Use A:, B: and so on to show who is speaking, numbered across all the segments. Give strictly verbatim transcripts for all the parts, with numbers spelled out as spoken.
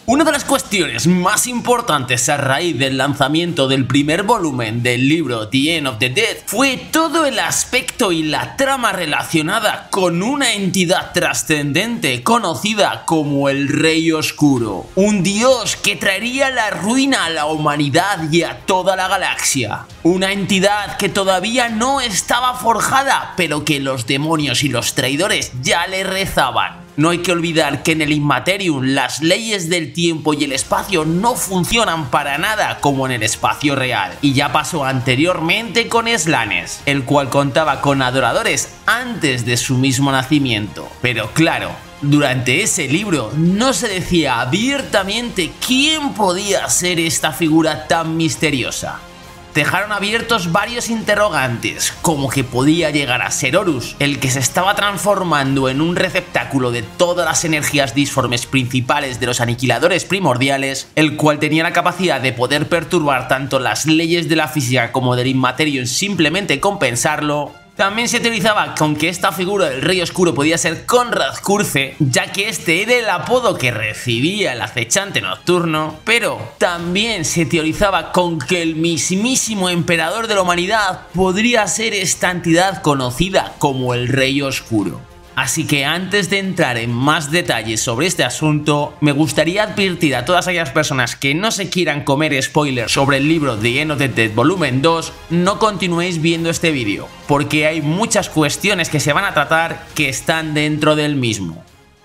A: Una de las cuestiones más importantes a raíz del lanzamiento del primer volumen del libro The End of the Dead fue todo el aspecto y la trama relacionada con una entidad trascendente conocida como el Rey Oscuro, un dios que traería la ruina a la humanidad y a toda la galaxia, una entidad que todavía no estaba forjada, pero que los demonios y los traidores ya le rezaban. No hay que olvidar que en el Immaterium las leyes del tiempo y el espacio no funcionan para nada como en el espacio real. Y ya pasó anteriormente con Slanesh, el cual contaba con adoradores antes de su mismo nacimiento. Pero claro, durante ese libro no se decía abiertamente quién podía ser esta figura tan misteriosa. Dejaron abiertos varios interrogantes, como que podía llegar a ser Horus, el que se estaba transformando en un receptáculo de todas las energías disformes principales de los aniquiladores primordiales, el cual tenía la capacidad de poder perturbar tanto las leyes de la física como del Immaterium simplemente con pensarlo. También se teorizaba con que esta figura del Rey Oscuro podía ser Konrad Curze, ya que este era el apodo que recibía el acechante nocturno, pero también se teorizaba con que el mismísimo emperador de la humanidad podría ser esta entidad conocida como el Rey Oscuro. Así que antes de entrar en más detalles sobre este asunto, me gustaría advertir a todas aquellas personas que no se quieran comer spoilers sobre el libro The End of the Dead volumen dos, no continuéis viendo este vídeo, porque hay muchas cuestiones que se van a tratar que están dentro del mismo.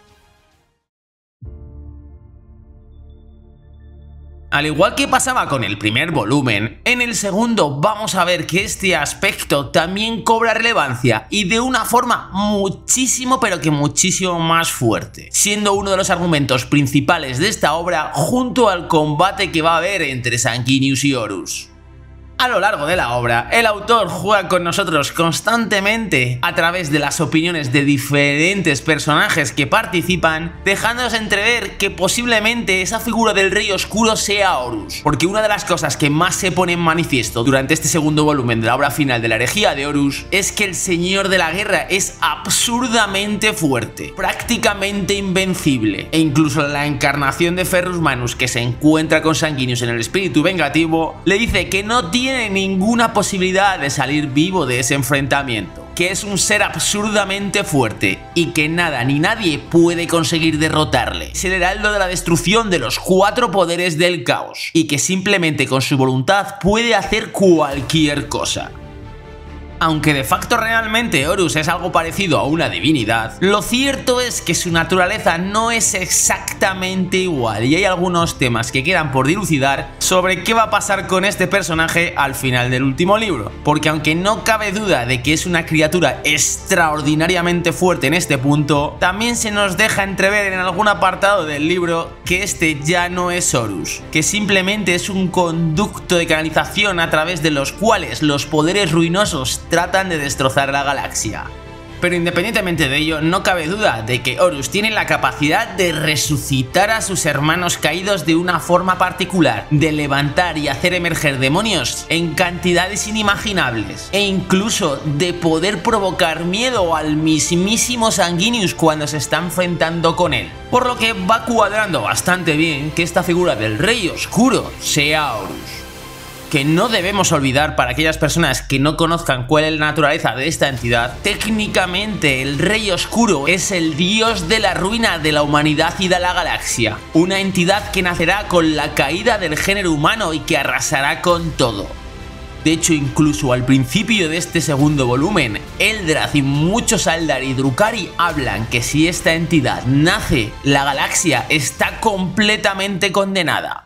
A: Al igual que pasaba con el primer volumen, en el segundo vamos a ver que este aspecto también cobra relevancia y de una forma muchísimo pero que muchísimo más fuerte, siendo uno de los argumentos principales de esta obra junto al combate que va a haber entre Sanguinius y Horus. A lo largo de la obra, el autor juega con nosotros constantemente a través de las opiniones de diferentes personajes que participan, dejándonos entrever que posiblemente esa figura del Rey Oscuro sea Horus, porque una de las cosas que más se pone en manifiesto durante este segundo volumen de la obra final de la herejía de Horus es que el Señor de la Guerra es absurdamente fuerte, prácticamente invencible, e incluso la encarnación de Ferrus Manus que se encuentra con Sanguinius en el espíritu vengativo le dice que no tiene tiene ninguna posibilidad de salir vivo de ese enfrentamiento, que es un ser absurdamente fuerte y que nada ni nadie puede conseguir derrotarle. Es el heraldo de la destrucción de los cuatro poderes del caos y que simplemente con su voluntad puede hacer cualquier cosa. Aunque de facto realmente Horus es algo parecido a una divinidad, lo cierto es que su naturaleza no es exactamente igual y hay algunos temas que quedan por dilucidar sobre qué va a pasar con este personaje al final del último libro, porque aunque no cabe duda de que es una criatura extraordinariamente fuerte en este punto, también se nos deja entrever en algún apartado del libro que este ya no es Horus, que simplemente es un conducto de canalización a través de los cuales los poderes ruinosos tratan de destrozar la galaxia. Pero independientemente de ello, no cabe duda de que Horus tiene la capacidad de resucitar a sus hermanos caídos de una forma particular, de levantar y hacer emerger demonios en cantidades inimaginables, e incluso de poder provocar miedo al mismísimo Sanguinius cuando se está enfrentando con él. Por lo que va cuadrando bastante bien que esta figura del Rey Oscuro sea Horus. Que no debemos olvidar, para aquellas personas que no conozcan cuál es la naturaleza de esta entidad, técnicamente el Rey Oscuro es el dios de la ruina de la humanidad y de la galaxia, una entidad que nacerá con la caída del género humano y que arrasará con todo. De hecho, incluso al principio de este segundo volumen, Eldrath y muchos Aldari y Drukhari hablan que si esta entidad nace, la galaxia está completamente condenada.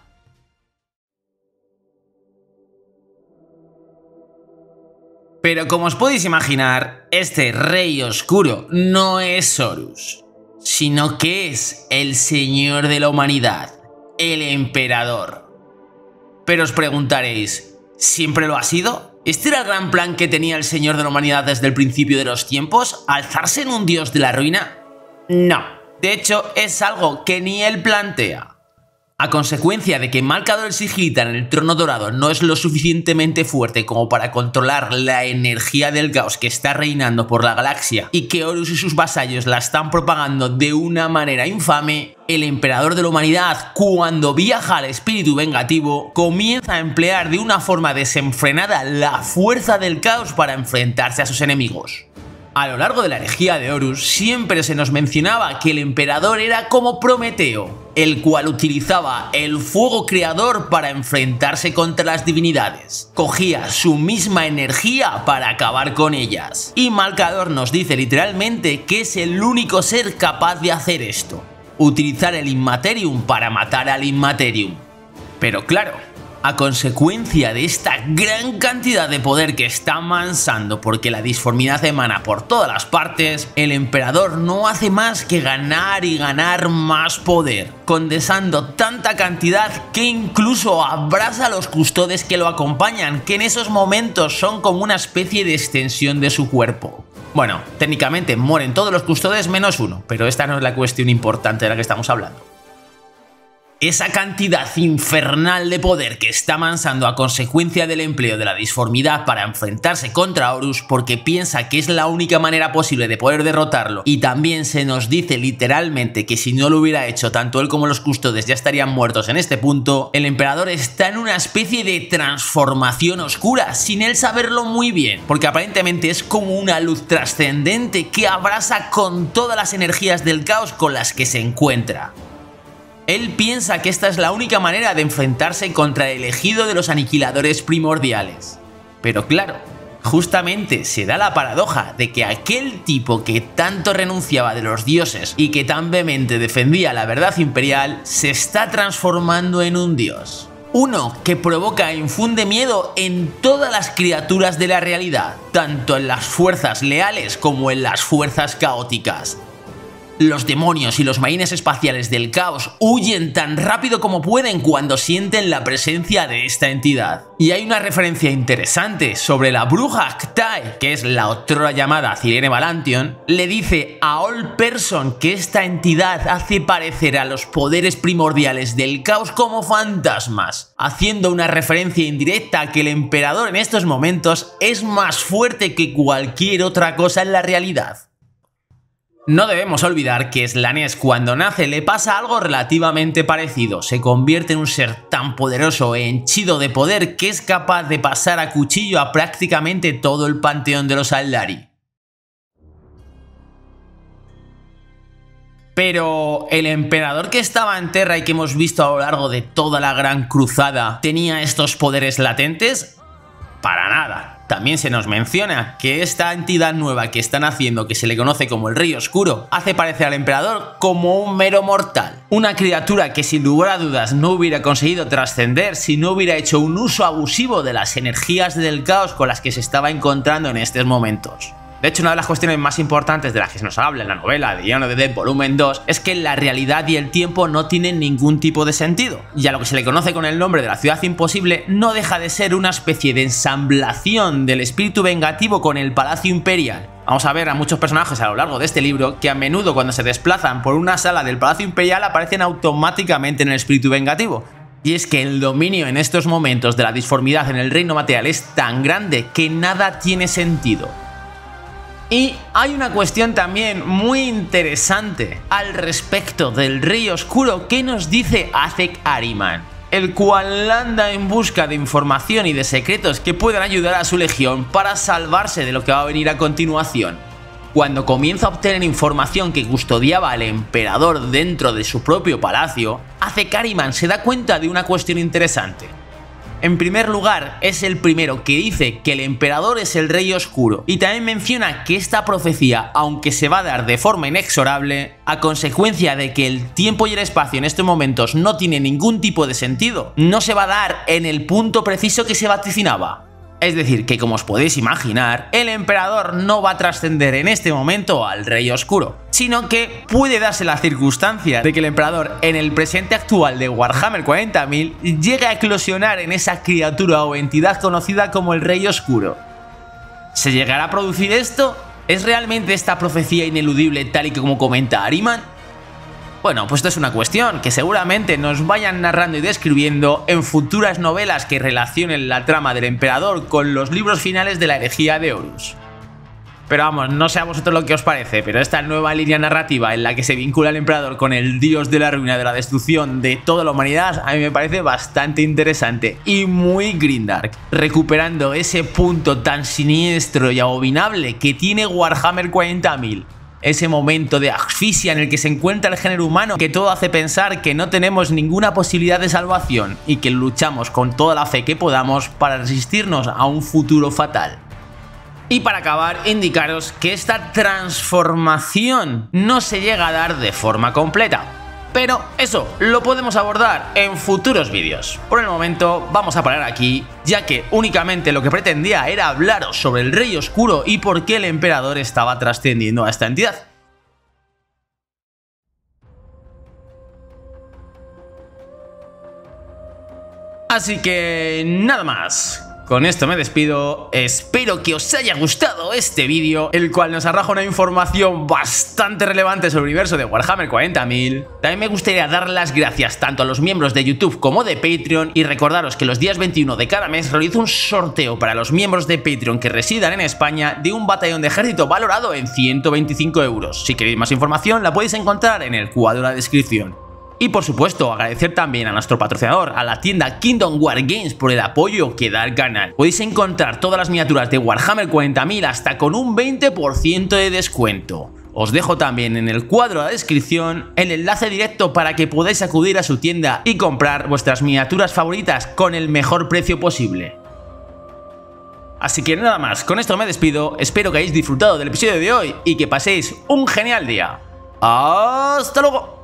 A: Pero como os podéis imaginar, este Rey Oscuro no es Horus, sino que es el Señor de la Humanidad, el Emperador. Pero os preguntaréis, ¿siempre lo ha sido? ¿Este era el gran plan que tenía el Señor de la Humanidad desde el principio de los tiempos? ¿Alzarse en un dios de la ruina? No, de hecho es algo que ni él plantea. A consecuencia de que Malcador el Sigilita en el trono dorado no es lo suficientemente fuerte como para controlar la energía del caos que está reinando por la galaxia y que Horus y sus vasallos la están propagando de una manera infame, el emperador de la humanidad, cuando viaja al espíritu vengativo, comienza a emplear de una forma desenfrenada la fuerza del caos para enfrentarse a sus enemigos. A lo largo de la herejía de Horus siempre se nos mencionaba que el emperador era como Prometeo, el cual utilizaba el fuego creador para enfrentarse contra las divinidades. Cogía su misma energía para acabar con ellas. Y Malcador nos dice literalmente que es el único ser capaz de hacer esto: utilizar el Immaterium para matar al Immaterium. Pero claro, a consecuencia de esta gran cantidad de poder que está amansando porque la disformidad emana por todas las partes, el emperador no hace más que ganar y ganar más poder, condensando tanta cantidad que incluso abraza a los custodes que lo acompañan, que en esos momentos son como una especie de extensión de su cuerpo. Bueno, técnicamente mueren todos los custodes menos uno, pero esta no es la cuestión importante de la que estamos hablando. Esa cantidad infernal de poder que está amansando a consecuencia del empleo de la disformidad para enfrentarse contra Horus porque piensa que es la única manera posible de poder derrotarlo, y también se nos dice literalmente que si no lo hubiera hecho tanto él como los custodes ya estarían muertos en este punto, el emperador está en una especie de transformación oscura sin él saberlo muy bien, porque aparentemente es como una luz trascendente que abrasa con todas las energías del caos con las que se encuentra. Él piensa que esta es la única manera de enfrentarse contra el elegido de los aniquiladores primordiales. Pero claro, justamente se da la paradoja de que aquel tipo que tanto renunciaba de los dioses y que tan vehemente defendía la verdad imperial se está transformando en un dios. Uno que provoca e infunde miedo en todas las criaturas de la realidad, tanto en las fuerzas leales como en las fuerzas caóticas. Los demonios y los marines espaciales del caos huyen tan rápido como pueden cuando sienten la presencia de esta entidad. Y hay una referencia interesante sobre la bruja K'tai, que es la otrora llamada Cirene Valantion. Le dice a All Person que esta entidad hace parecer a los poderes primordiales del caos como fantasmas, haciendo una referencia indirecta a que el emperador en estos momentos es más fuerte que cualquier otra cosa en la realidad. No debemos olvidar que Slanesh cuando nace le pasa algo relativamente parecido, se convierte en un ser tan poderoso e henchido de poder que es capaz de pasar a cuchillo a prácticamente todo el panteón de los Aeldari. Pero ¿el emperador que estaba en Terra y que hemos visto a lo largo de toda la Gran Cruzada tenía estos poderes latentes? Para nada. También se nos menciona que esta entidad nueva que están haciendo, que se le conoce como el Rey Oscuro, hace parecer al emperador como un mero mortal. Una criatura que sin lugar a dudas no hubiera conseguido trascender si no hubiera hecho un uso abusivo de las energías del caos con las que se estaba encontrando en estos momentos. De hecho, una de las cuestiones más importantes de las que se nos habla en la novela de Dawn of the Dead volumen dos es que la realidad y el tiempo no tienen ningún tipo de sentido, y a lo que se le conoce con el nombre de la Ciudad Imposible no deja de ser una especie de ensamblación del espíritu vengativo con el Palacio Imperial. Vamos a ver a muchos personajes a lo largo de este libro que a menudo cuando se desplazan por una sala del Palacio Imperial aparecen automáticamente en el espíritu vengativo. Y es que el dominio en estos momentos de la disformidad en el reino material es tan grande que nada tiene sentido. Y hay una cuestión también muy interesante al respecto del Rey Oscuro que nos dice Azek Ahriman, el cual anda en busca de información y de secretos que puedan ayudar a su legión para salvarse de lo que va a venir a continuación. Cuando comienza a obtener información que custodiaba al emperador dentro de su propio palacio, Azek Ahriman se da cuenta de una cuestión interesante. En primer lugar, es el primero que dice que el emperador es el Rey Oscuro, y también menciona que esta profecía, aunque se va a dar de forma inexorable, a consecuencia de que el tiempo y el espacio en estos momentos no tienen ningún tipo de sentido, no se va a dar en el punto preciso que se vaticinaba. Es decir, que como os podéis imaginar, el emperador no va a trascender en este momento al Rey Oscuro, sino que puede darse la circunstancia de que el emperador en el presente actual de Warhammer cuarenta mil llegue a eclosionar en esa criatura o entidad conocida como el Rey Oscuro. ¿Se llegará a producir esto? ¿Es realmente esta profecía ineludible tal y como comenta Ahriman? Bueno, pues esto es una cuestión que seguramente nos vayan narrando y describiendo en futuras novelas que relacionen la trama del emperador con los libros finales de la herejía de Horus. Pero vamos, no sé a vosotros lo que os parece, pero esta nueva línea narrativa en la que se vincula el emperador con el dios de la ruina, de la destrucción de toda la humanidad, a mí me parece bastante interesante y muy grindark, recuperando ese punto tan siniestro y abominable que tiene Warhammer cuarenta mil. Ese momento de asfixia en el que se encuentra el género humano, que todo hace pensar que no tenemos ninguna posibilidad de salvación y que luchamos con toda la fe que podamos para resistirnos a un futuro fatal. Y para acabar, indicaros que esta transformación no se llega a dar de forma completa. Pero eso lo podemos abordar en futuros vídeos. Por el momento vamos a parar aquí, ya que únicamente lo que pretendía era hablaros sobre el Rey Oscuro y por qué el emperador estaba trascendiendo a esta entidad. Así que nada más. Con esto me despido, espero que os haya gustado este vídeo, el cual nos arroja una información bastante relevante sobre el universo de Warhammer cuarenta mil. También me gustaría dar las gracias tanto a los miembros de YouTube como de Patreon y recordaros que los días veintiuno de cada mes realizo un sorteo para los miembros de Patreon que residan en España de un batallón de ejército valorado en ciento veinticinco euros. Si queréis más información la podéis encontrar en el cuadro de la descripción. Y por supuesto, agradecer también a nuestro patrocinador, a la tienda Kingdom War Games, por el apoyo que da al canal. Podéis encontrar todas las miniaturas de Warhammer cuarenta mil hasta con un veinte por ciento de descuento. Os dejo también en el cuadro de la descripción el enlace directo para que podáis acudir a su tienda y comprar vuestras miniaturas favoritas con el mejor precio posible. Así que nada más, con esto me despido, espero que hayáis disfrutado del episodio de hoy y que paséis un genial día. ¡Hasta luego!